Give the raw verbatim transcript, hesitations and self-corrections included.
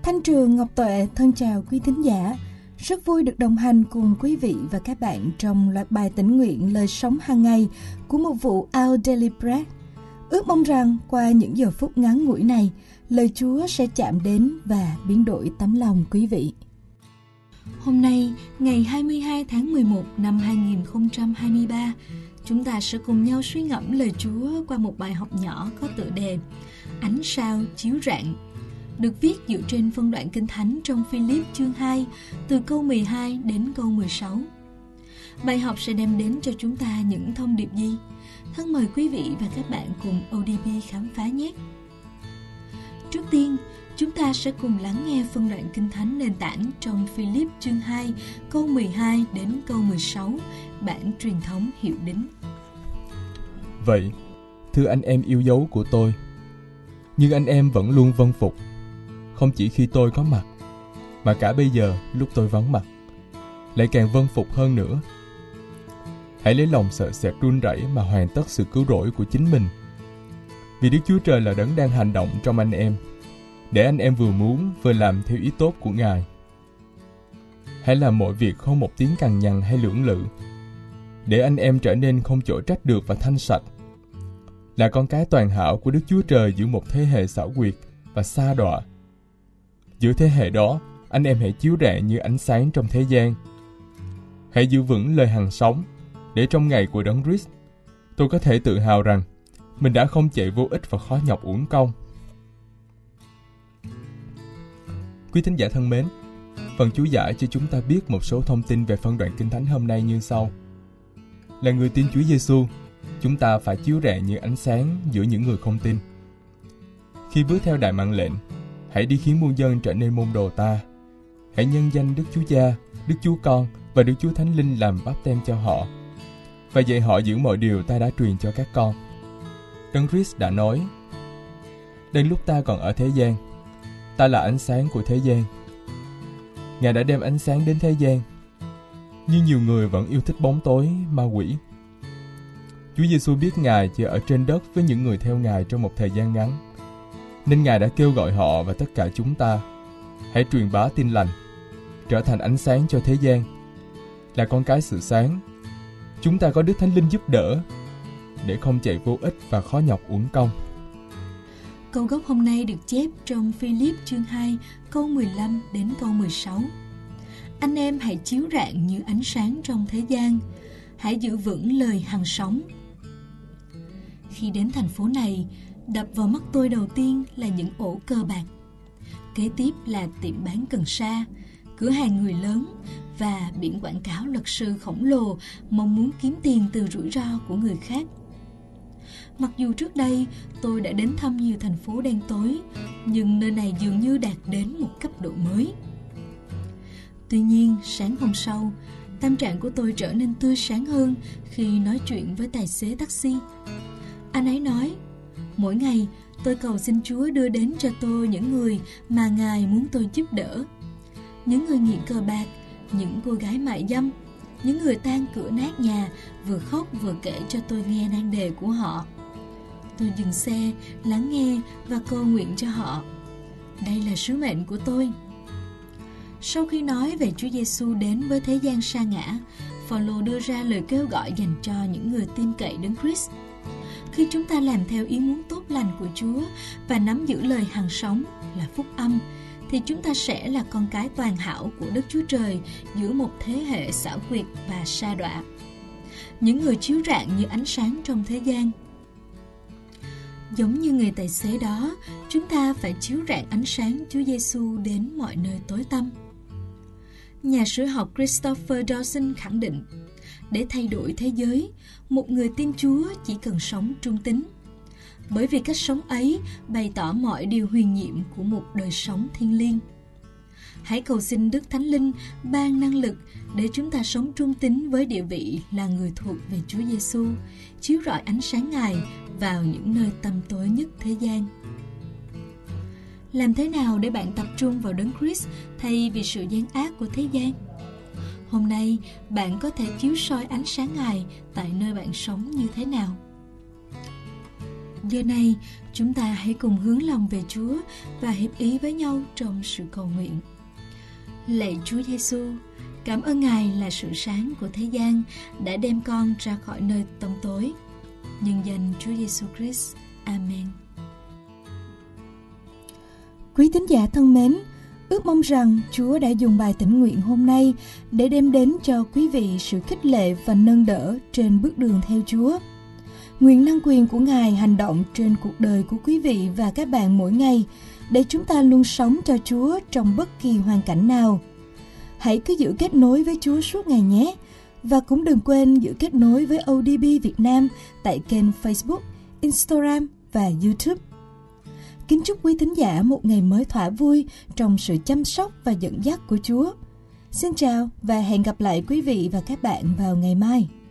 Thanh Trường, Ngọc Tuệ thân chào quý thính giả. Rất vui được đồng hành cùng quý vị và các bạn trong loạt bài tĩnh nguyện lời sống hàng ngày của một vụ Our Daily Bread. Ước mong rằng qua những giờ phút ngắn ngủi này, lời Chúa sẽ chạm đến và biến đổi tấm lòng quý vị. Hôm nay, ngày hai mươi hai tháng mười một năm hai nghìn không trăm hai mươi ba, chúng ta sẽ cùng nhau suy ngẫm lời Chúa qua một bài học nhỏ có tựa đề Ánh sao chiếu rạng, được viết dựa trên phân đoạn Kinh Thánh trong Philip chương hai, từ câu mười hai đến câu mười sáu. Bài học sẽ đem đến cho chúng ta những thông điệp gì? Thân mời quý vị và các bạn cùng ô đê bê khám phá nhé! Trước tiên, chúng ta sẽ cùng lắng nghe phân đoạn Kinh Thánh nền tảng trong Philip chương hai, câu mười hai đến câu mười sáu, bản truyền thống Hiệu Đính. Vậy, thưa anh em yêu dấu của tôi, nhưng anh em vẫn luôn vâng phục, không chỉ khi tôi có mặt, mà cả bây giờ lúc tôi vắng mặt, lại càng vâng phục hơn nữa. Hãy lấy lòng sợ sệt run rẩy mà hoàn tất sự cứu rỗi của chính mình, vì Đức Chúa Trời là đấng đang hành động trong anh em, để anh em vừa muốn vừa làm theo ý tốt của Ngài. Hãy làm mọi việc không một tiếng cằn nhằn hay lưỡng lự, để anh em trở nên không chỗ trách được và thanh sạch, là con cái toàn hảo của Đức Chúa Trời giữa một thế hệ xảo quyệt và sa đọa. Giữa thế hệ đó, anh em hãy chiếu rạng như ánh sáng trong thế gian. Hãy giữ vững lời hằng sống, để trong ngày của Đấng Christ, tôi có thể tự hào rằng mình đã không chạy vô ích và khó nhọc uổng công. Quý thính giả thân mến, phần chú giải cho chúng ta biết một số thông tin về phân đoạn Kinh Thánh hôm nay như sau. Là người tin Chúa Giêsu, chúng ta phải chiếu rạng như ánh sáng giữa những người không tin. Khi bước theo đại mạng lệnh, hãy đi khiến muôn dân trở nên môn đồ ta. Hãy nhân danh Đức Chúa Cha, Đức Chúa Con và Đức Chúa Thánh Linh làm báp têm cho họ, và dạy họ giữ mọi điều ta đã truyền cho các con. Đấng Christ đã nói: Đến lúc ta còn ở thế gian, ta là ánh sáng của thế gian. Ngài đã đem ánh sáng đến thế gian, nhưng nhiều người vẫn yêu thích bóng tối, ma quỷ. Chúa Giêsu biết Ngài chỉ ở trên đất với những người theo Ngài trong một thời gian ngắn, nên Ngài đã kêu gọi họ và tất cả chúng ta hãy truyền bá tin lành, trở thành ánh sáng cho thế gian. Là con cái sự sáng, chúng ta có Đức Thánh Linh giúp đỡ, để không chạy vô ích và khó nhọc uổng công. Câu gốc hôm nay được chép trong Philip chương hai, câu mười lăm đến câu mười sáu. Anh em hãy chiếu rạng như ánh sáng trong thế gian, hãy giữ vững lời hằng sống. Khi đến thành phố này, đập vào mắt tôi đầu tiên là những ổ cờ bạc. Kế tiếp là tiệm bán cần sa, cửa hàng người lớn và biển quảng cáo luật sư khổng lồ mong muốn kiếm tiền từ rủi ro của người khác. Mặc dù trước đây tôi đã đến thăm nhiều thành phố đen tối, nhưng nơi này dường như đạt đến một cấp độ mới. Tuy nhiên, sáng hôm sau, tâm trạng của tôi trở nên tươi sáng hơn khi nói chuyện với tài xế taxi. Anh ấy nói, mỗi ngày tôi cầu xin Chúa đưa đến cho tôi những người mà Ngài muốn tôi giúp đỡ. Những người nghiện cờ bạc, những cô gái mại dâm, những người tan cửa nát nhà, vừa khóc vừa kể cho tôi nghe nan đề của họ. Tôi dừng xe, lắng nghe và cầu nguyện cho họ. Đây là sứ mệnh của tôi. Sau khi nói về Chúa Giêsu đến với thế gian sa ngã, Phao-lô đưa ra lời kêu gọi dành cho những người tin cậy Đấng Christ. Khi chúng ta làm theo ý muốn tốt lành của Chúa và nắm giữ lời hằng sống là phúc âm, thì chúng ta sẽ là con cái toàn hảo của Đức Chúa Trời giữa một thế hệ xảo quyệt và sa đọa. Những người chiếu rạng như ánh sáng trong thế gian. Giống như người tài xế đó, chúng ta phải chiếu rạng ánh sáng Chúa Giêsu đến mọi nơi tối tăm. Nhà sử học Christopher Dawson khẳng định, để thay đổi thế giới, một người tin Chúa chỉ cần sống trung tín. Bởi vì cách sống ấy bày tỏ mọi điều huyền nhiệm của một đời sống thiêng liêng. Hãy cầu xin Đức Thánh Linh ban năng lực để chúng ta sống trung tín với địa vị là người thuộc về Chúa Giêsu, chiếu rọi ánh sáng Ngài vào những nơi tăm tối nhất thế gian. Làm thế nào để bạn tập trung vào Đấng Christ thay vì sự gian ác của thế gian? Hôm nay, bạn có thể chiếu soi ánh sáng Ngài tại nơi bạn sống như thế nào? Giờ này, chúng ta hãy cùng hướng lòng về Chúa và hiệp ý với nhau trong sự cầu nguyện. Lạy Chúa Giêsu, cảm ơn Ngài là sự sáng của thế gian đã đem con ra khỏi nơi tăm tối. Nhân danh Chúa Giêsu Christ. Amen. Quý tín giả thân mến, ước mong rằng Chúa đã dùng bài tĩnh nguyện hôm nay để đem đến cho quý vị sự khích lệ và nâng đỡ trên bước đường theo Chúa. Nguyện năng quyền của Ngài hành động trên cuộc đời của quý vị và các bạn mỗi ngày, để chúng ta luôn sống cho Chúa trong bất kỳ hoàn cảnh nào. Hãy cứ giữ kết nối với Chúa suốt ngày nhé. Và cũng đừng quên giữ kết nối với ô đê bê Việt Nam tại kênh Facebook, Instagram và YouTube. Kính chúc quý thính giả một ngày mới thỏa vui trong sự chăm sóc và dẫn dắt của Chúa. Xin chào và hẹn gặp lại quý vị và các bạn vào ngày mai.